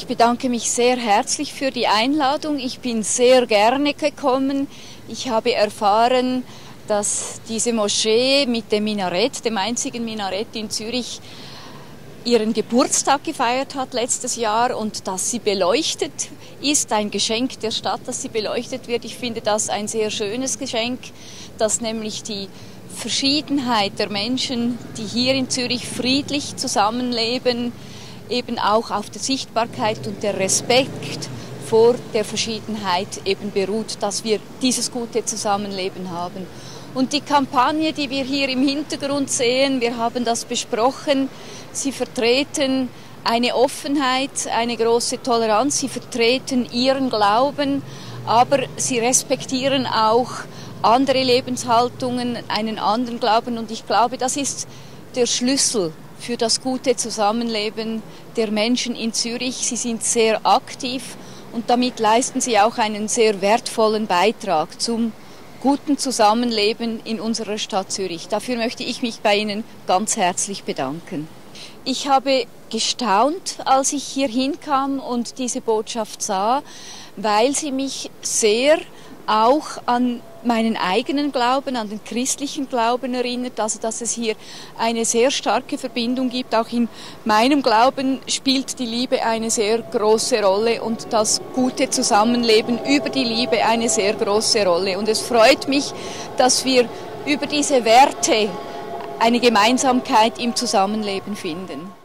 Ich bedanke mich sehr herzlich für die Einladung. Ich bin sehr gerne gekommen. Ich habe erfahren, dass diese Moschee mit dem Minarett, dem einzigen Minarett in Zürich, ihren Geburtstag gefeiert hat letztes Jahr und dass sie beleuchtet ist, ein Geschenk der Stadt, dass sie beleuchtet wird. Ich finde das ein sehr schönes Geschenk, dass nämlich die Verschiedenheit der Menschen, die hier in Zürich friedlich zusammenleben, eben auch auf der Sichtbarkeit und der Respekt vor der Verschiedenheit eben beruht, dass wir dieses gute Zusammenleben haben. Und die Kampagne, die wir hier im Hintergrund sehen, wir haben das besprochen, sie vertreten eine Offenheit, eine große Toleranz, sie vertreten ihren Glauben, aber sie respektieren auch andere Lebenshaltungen, einen anderen Glauben. Und ich glaube, das ist der Schlüssel für das gute Zusammenleben der Menschen in Zürich. Sie sind sehr aktiv und damit leisten sie auch einen sehr wertvollen Beitrag zum guten Zusammenleben in unserer Stadt Zürich. Dafür möchte ich mich bei Ihnen ganz herzlich bedanken. Ich habe gestaunt, als ich hier hinkam und diese Botschaft sah, weil sie mich sehr auch an meinen eigenen Glauben, an den christlichen Glauben erinnert, also dass es hier eine sehr starke Verbindung gibt. Auch in meinem Glauben spielt die Liebe eine sehr große Rolle und das gute Zusammenleben über die Liebe eine sehr große Rolle. Und es freut mich, dass wir über diese Werte eine Gemeinsamkeit im Zusammenleben finden.